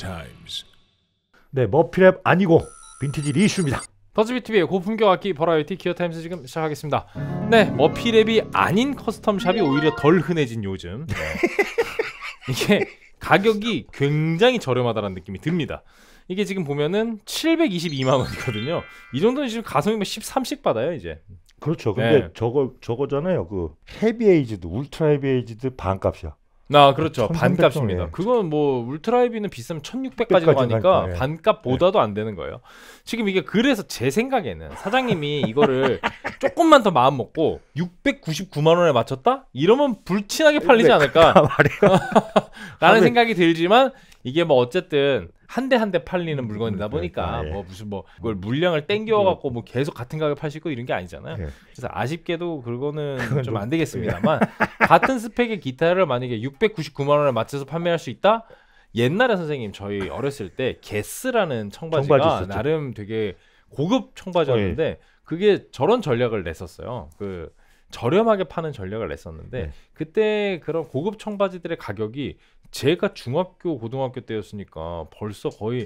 Times. 네, 머피랩 아니고 빈티지 리이슈입니다. 더즈비TV의 고품격 악기 버라이어티 기어타임스 지금 시작하겠습니다. 네, 머피랩이 아닌 커스텀샵이 오히려 덜 흔해진 요즘. 네. 이게 가격이 굉장히 저렴하다는 느낌이 듭니다. 이게 지금 보면은 722만 원이거든요. 이 정도는 지금 가성비 13씩 받아요 이제. 그렇죠. 근데 네. 저거잖아요. 그 헤비에이지드, 울트라 헤비에이지드 반값이야. 아, 그렇죠. 1300 반값입니다. 정도에. 그건 뭐 울트라 헤비는 비싸면 1600까지 가니까 네. 반값보다도 안 되는 거예요. 지금 이게 그래서 제 생각에는 사장님이 이거를 조금만 더 마음 먹고 699만 원에 맞췄다? 이러면 불친하게 팔리지 않을까? 라는 생각이 들지만 이게 뭐 어쨌든 한 대 한 대 팔리는 물건이다 보니까 뭐 무슨 뭐 그걸 물량을 땡겨 갖고 뭐 계속 같은 가격에 팔 수 있고 이런 게 아니잖아요. 그래서 아쉽게도 그거는 좀 안 되겠습니다만 같은 스펙의 기타를 만약에 699만 원에 맞춰서 판매할 수 있다? 옛날에 선생님 저희 어렸을 때 게스라는 청바지가 청바지 있었죠. 나름 되게 고급 청바지였는데 그게 저런 전략을 냈었어요. 그 저렴하게 파는 전략을 냈었는데 그때 그런 고급 청바지들의 가격이 제가 중학교 고등학교 때였으니까 벌써 거의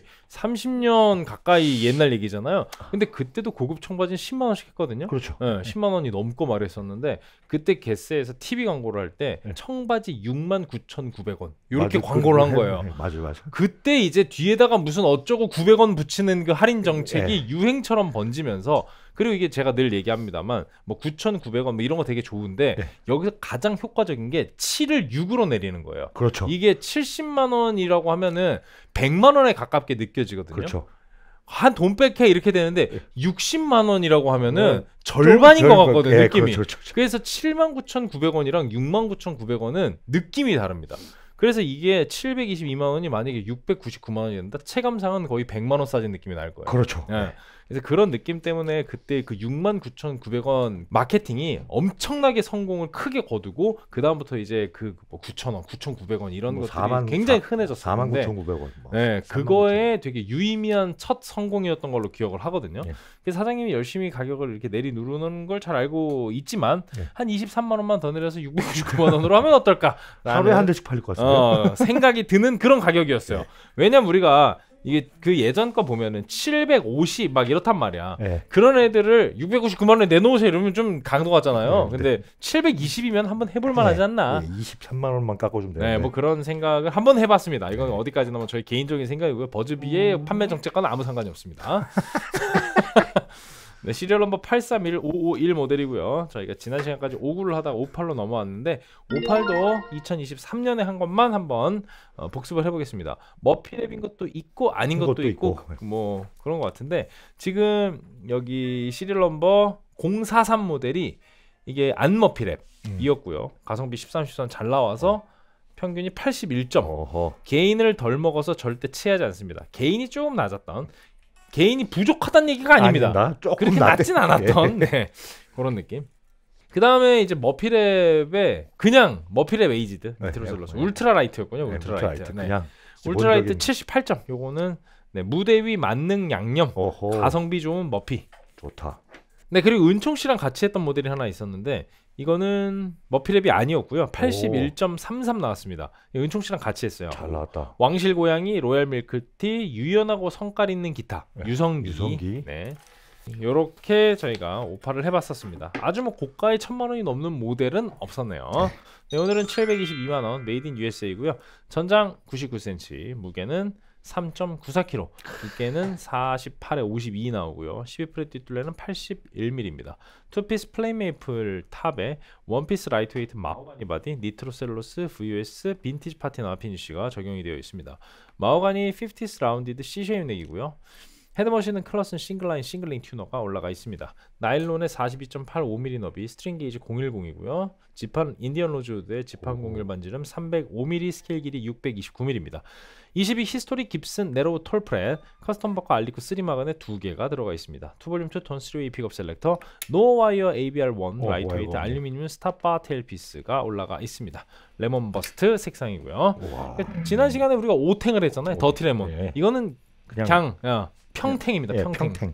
30년 가까이 옛날 얘기잖아요. 근데 그때도 고급 청바지는 10만 원씩 했거든요. 그렇죠. 네, 10만 원이 넘고 말했었는데 그때 게스에서 TV 광고를 할 때 청바지 69,900원 이렇게 광고를 한 거예요. 맞아요. 그때 이제 뒤에다가 무슨 어쩌고 900원 붙이는 그 할인 정책이 유행처럼 번지면서 그리고 이게 제가 늘 얘기합니다만 뭐 9,900원 뭐 이런 거 되게 좋은데 여기서 가장 효과적인 게 7을 6으로 내리는 거예요. 그렇죠. 이게 70만 원이라고 하면은 100만 원에 가깝게 느껴지거든요. 그렇죠. 한 돈 뺄게 이렇게 되는데 60만 원이라고 하면은 절반인 것 같거든요, 느낌이. 그렇죠. 그래서 79,900원이랑 69,900원은 느낌이 다릅니다. 그래서 이게 722만 원이 만약에 699만 원이 된다? 체감상은 거의 100만 원 싸진 느낌이 날 거예요. 그렇죠. 예. 그래서 그런 느낌 때문에 그때 그 69,900원 마케팅이 엄청나게 성공을 크게 거두고 그 다음부터 이제 그 뭐 9,000원, 9,900원 이런 뭐 것들이 굉장히 흔해졌었는데 49,900원. 네, 그거에 되게 유의미한 첫 성공이었던 걸로 기억을 하거든요. 그래서 사장님이 열심히 가격을 이렇게 내리누르는 걸 잘 알고 있지만 한 23만 원만 더 내려서 699만 원으로 하면 어떨까? 하루에 한 대씩 팔릴 것 같습니다. 생각이 드는 그런 가격이었어요. 왜냐면 우리가 이게 그 예전 거 보면은 750 막 이렇단 말이야. 그런 애들을 699만 원에 내놓으세요 이러면 좀 강도 같잖아요. 근데 720이면 한번 해볼 만하지 않나. 23만 원만 깎아주면 되는데. 네, 뭐 그런 생각을 한번 해봤습니다. 이건 어디까지나 뭐 저희 개인적인 생각이고요. 버즈비의 판매 정책과는 아무 상관이 없습니다. 네, 시리얼 넘버 831551 모델이고요. 저희가 지난 시간까지 59를 하다가 58로 넘어왔는데 58도 2023년에 한 것만 한번 복습을 해보겠습니다. 머피랩인 것도 있고 아닌 것도 있고 뭐 그런 것 같은데 지금 여기 시리얼 넘버 043 모델이 이게 안 머피랩이었고요. 가성비 13, 13 잘 나와서 평균이 81점. 게인을 덜 먹어서 절대 취하지 않습니다. 게인이 조금 낮았던 개인이 부족하다는 얘기가 아닙니다. 그렇게 낮진 않았던 그런 느낌. 그 다음에 이제 머피랩에 그냥 머피랩 에이지드 밑으로 슬러서 울트라 라이트였군요. 울트라 라이트. 울트라 라이트 78점. 요거는 무대 위 만능 양념. 가성비 좋은 머피. 좋다. 네, 그리고 은총 씨랑 같이 했던 모델이 하나 있었는데 이거는 머피랩이 아니었고요. 81.33 나왔습니다. 은총 씨랑 같이 했어요. 잘 나왔다. 왕실 고양이, 로얄 밀크티, 유연하고 성깔 있는 기타, 유성기. 네. 요렇게 저희가 오파를 해봤었습니다. 아주 뭐 고가의 1,000만 원이 넘는 모델은 없었네요. 네, 오늘은 722만 원, 메이드 인 USA고요. 전장 99cm, 무게는 3.94kg, 두께는 48에 52 나오고요. 12프렛 뒷둘레는 81mm입니다. 투피스 플레인 메이플 탑에 원피스 라이트웨이트 마호가니 바디, 니트로셀로스 VUS 빈티지 파티나 피니쉬가 적용이 되어 있습니다. 마호가니 50스 라운디드 C쉐임 넥이고요. 헤드머신은 클러슨 싱글라인 싱글링 튜너가 올라가 있습니다. 나일론의 42.85mm 너비, 스트링 게이지 010이고요. 지판 인디언 로즈우드의 지판 01 반지름 305mm, 스케일 길이 629mm입니다. 22 히스토리 깁슨 네로우 톨프렛, 커스텀 버커 알리코 3마간에 2개가 들어가 있습니다. 투볼륨 2톤 3웨이 픽업 셀렉터, 노와이어 ABR1 라이트웨이트 알루미늄 스탑바 테일피스가 올라가 있습니다. 레몬 버스트 색상이고요. 지난 시간에 우리가 오탱을 했잖아요. 더티 레몬. 이거는 그냥 평탱입니다. 평탱.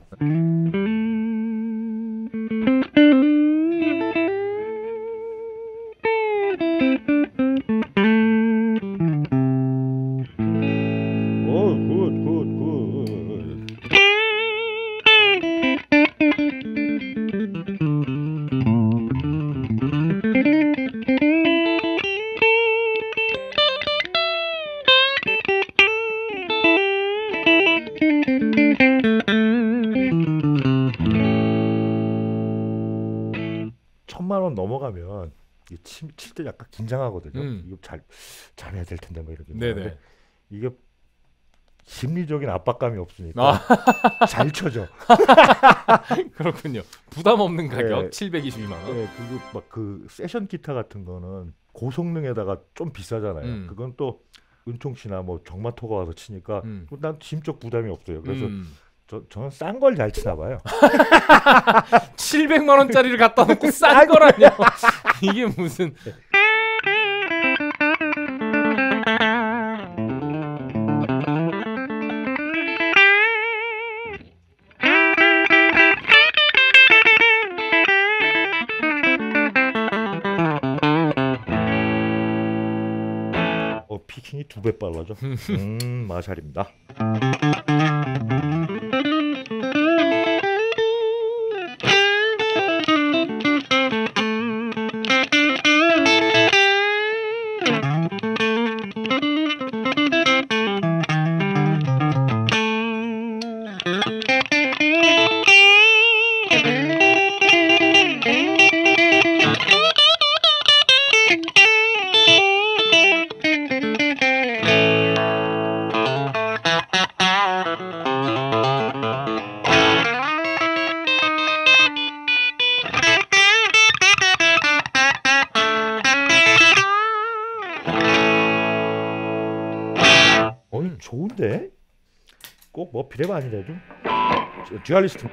천만 원 넘어가면 칠 때 약간 긴장하거든요. 이거 잘해야 될 텐데 뭐 이렇게. 네네. 이게 심리적인 압박감이 없으니까 잘 쳐져. 그렇군요. 부담 없는 가격 네. 722만 원. 네, 그리고 막 그 세션 기타 같은 거는 고성능에다가 좀 비싸잖아요. 그건 또 은총 씨나 뭐 정마토가 와서 치니까 난 심적 부담이 없어요. 그래서 저는 싼 걸 잘 치나 봐요. 700만 원짜리를 갖다 놓고 싼 거라뇨. 이게 무슨 피킹이 2배 빨라져. 마샬입니다. 좋은데? 꼭 뭐 비례가 아니래도 듀얼리스트.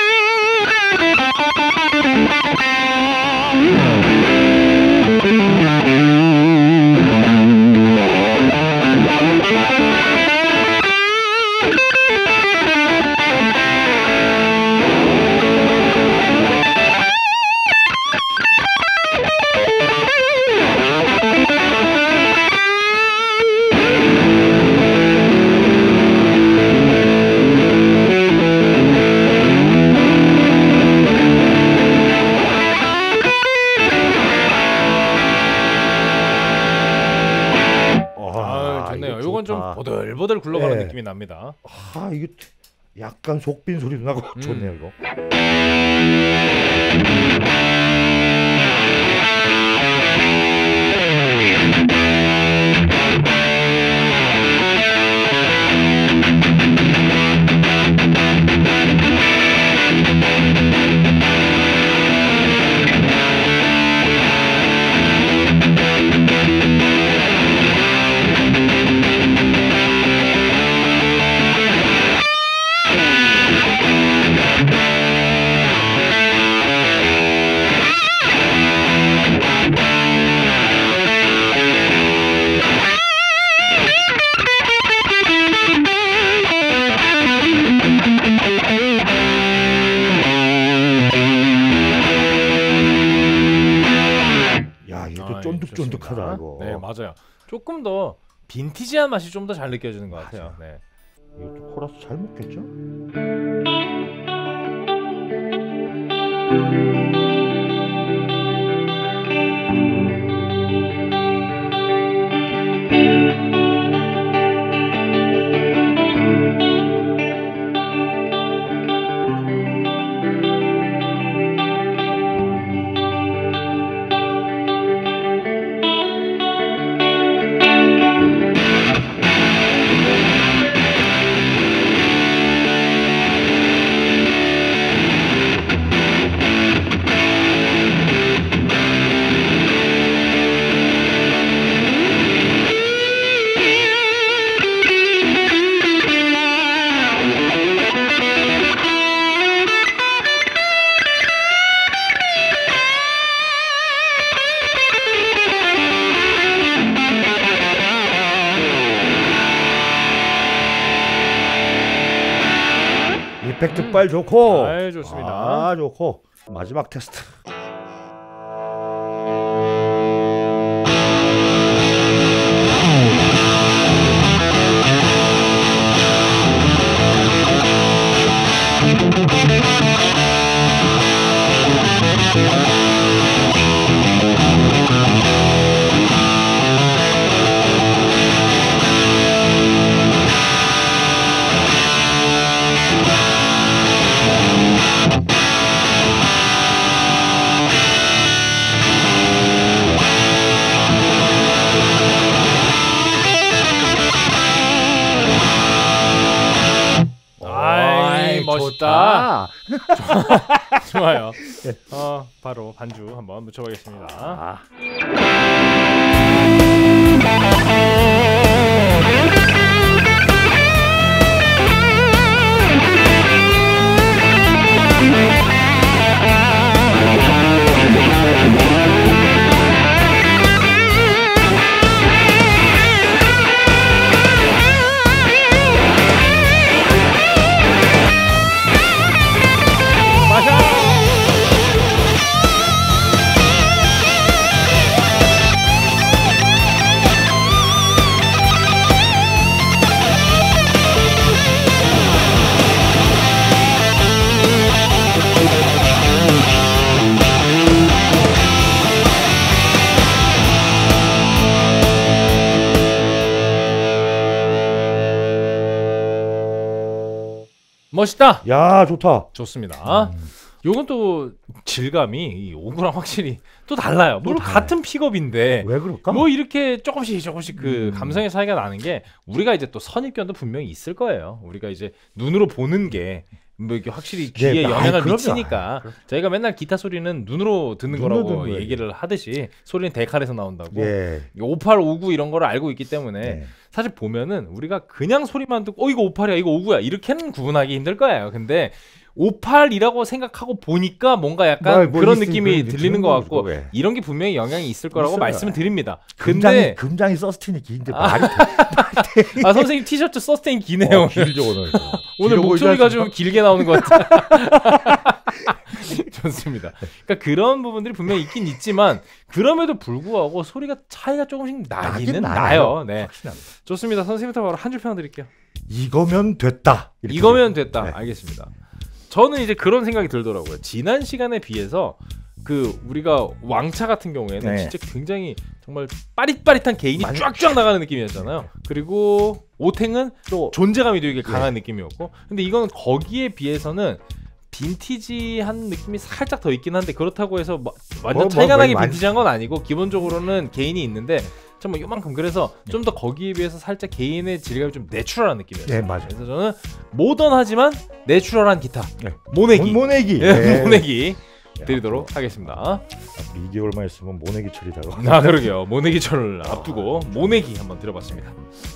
좋네요. 이건 좀 보들보들 굴러가는 네. 느낌이 납니다. 이게 약간 속빈 소리도 나고 좋네요 이거. 얘도 쫀득쫀득하다 이거. 네, 맞아요. 조금 더 빈티지한 맛이 좀 더 잘 느껴지는 것 같아요. 네. 이것도 코러스 잘 먹겠죠? 이펙트 빨 좋고. 좋습니다. 좋고. 마지막 테스트. 좋다. 좋아요. 바로 반주 한번 묻혀보겠습니다. 멋있다. 야, 좋다. 좋습니다. 요건 또 질감이 이 오구랑 확실히 또 달라요. 물론 같은 픽업인데 왜 그럴까? 뭐 이렇게 조금씩 그 감성의 차이가 나는 게 우리가 이제 또 선입견도 분명히 있을 거예요. 우리가 이제 눈으로 보는 게 뭐 이게 확실히 귀에 영향을 미치니까 저희가 맨날 기타 소리는 눈으로 듣는 거라고 얘기를 하듯이 소리는 데칼에서 나온다고 58, 59 이런 거를 알고 있기 때문에 사실 보면은 우리가 그냥 소리만 듣고 이거 58이야 이거 59야 이렇게는 구분하기 힘들 거예요. 근데 58이라고 생각하고 보니까 뭔가 약간 그런 느낌이 들리는 것 같고 이런 게 분명히 영향이 있을 거라고 말씀을 드립니다. 근데 금장이 서스테인이 긴데 말이 돼. 선생님 티셔츠 서스테인 기네요. 길죠 오늘. 오늘 목소리가 좀 길게 나오는 것 같아. 좋습니다. 그러니까 그런 부분들이 분명히 있긴 있지만 그럼에도 불구하고 소리가 차이가 조금씩 나기는 나요. 네, 좋습니다. 선생님부터 바로 한 줄 평 드릴게요. 이거면 됐다. 이거면 됐다. 네. 알겠습니다. 저는 이제 그런 생각이 들더라고요. 지난 시간에 비해서 그 우리가 왕차 같은 경우에는 진짜 굉장히 정말 빠릿빠릿한 개인이 쫙쫙 나가는 느낌이었잖아요. 그리고 오탱은 또 존재감이 되게 강한 느낌이었고, 근데 이건 거기에 비해서는 빈티지한 느낌이 살짝 더 있긴 한데 그렇다고 해서 완전 차이가 나게 빈티지한 건 아니고 기본적으로는 개인이 있는데 정말 요만큼 그래서 좀 더 거기에 비해서 살짝 개인의 질감이 좀 내추럴한 느낌이었어요. 네, 맞아요. 그래서 저는 모던하지만 내추럴한 기타 모내기 모내기 드리도록 하겠습니다. 2개월만 있으면 모내기 철이다. 그러게요. 모내기 철을 앞두고 모내기 한번 들어봤습니다.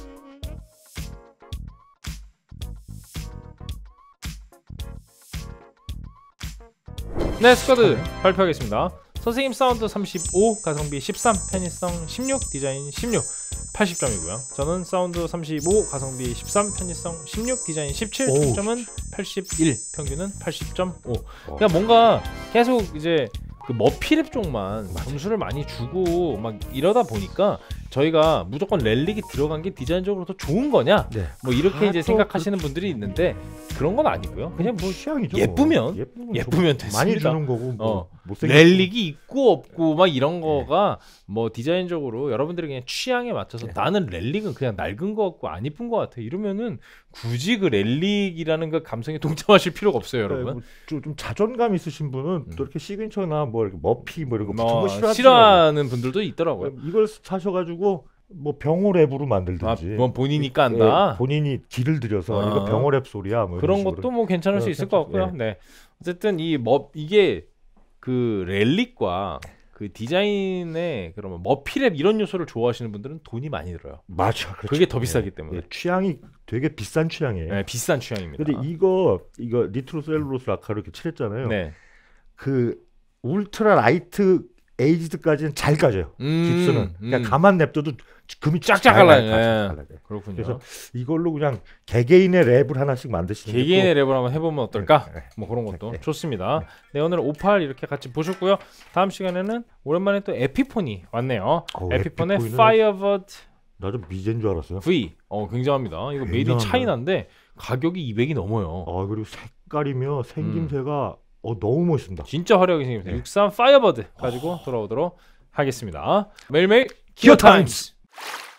네, 스쿼드 발표하겠습니다. 선생님 사운드 35, 가성비 13, 편의성 16, 디자인 16, 80점이고요. 저는 사운드 35, 가성비 13, 편의성 16, 디자인 17, 총점은 81, 평균은 80.5. 그러니까 뭔가 계속 이제 그 머피랩 쪽만 점수를 많이 주고 막 이러다 보니까 저희가 무조건 렐릭이 들어간 게 디자인적으로 더 좋은 거냐? 뭐 이렇게 이제 생각하시는 분들이 있는데 그런 건 아니고요. 그냥 뭐 취향이죠. 예쁘면 됐습니다. 많이 주는 거고 뭐 렐릭이 있고 없고 막 이런 거가 뭐 디자인적으로 여러분들이 그냥 취향에 맞춰서 나는 렐릭은 그냥 낡은 거 같고 안 이쁜 거 같아 이러면은 굳이 그 렐릭이라는 그 감성에 동참하실 필요가 없어요, 여러분. 좀 자존감 있으신 분은 또 이렇게 시그니처나 뭐 이렇게 머피 뭐 이런 거 싫어하는 분들도 있더라고요. 이걸 사셔가지고 뭐 병어랩으로 만들든지 뭐 본인이 깐다 본인이 길을 들여서 이거 병어랩 소리야 뭐 그런 것도 뭐 괜찮을 수 있을 것 같고요. 네, 어쨌든 이게 그 렐릭과 그 디자인의 그러면 머피랩 이런 요소를 좋아하시는 분들은 돈이 많이 들어요. 맞아, 그렇죠. 그게 더 비싸기 때문에 취향이 되게 비싼 취향이에요. 네, 비싼 취향입니다. 근데 이거 니트로셀룰로스 라카로 이렇게 칠했잖아요. 그 울트라 라이트 에이지드까지는 잘 까져요. 깁스는 그냥 가만 냅둬도 금이 쫙쫙 갈라요. 그렇군요. 그래서 이걸로 그냥 개개인의 랩을 하나씩 만드시는 개개인의 랩을 한번 해보면 어떨까? 뭐 그런 것도 좋습니다. 네, 오늘 58 이렇게 같이 보셨고요. 다음 시간에는 오랜만에 또 에피폰이 왔네요. 에피폰의 파이어버드 나 좀 미제인 줄 알았어요. V 굉장합니다. 이거 메이드 인 차이나인데 가격이 200이 넘어요. 그리고 색깔이며 생김새가 너무 멋있습니다. 진짜 화려하게 생깁니다. 63 파이어버드 가지고 돌아오도록 하겠습니다. 매일매일 기어 타임스.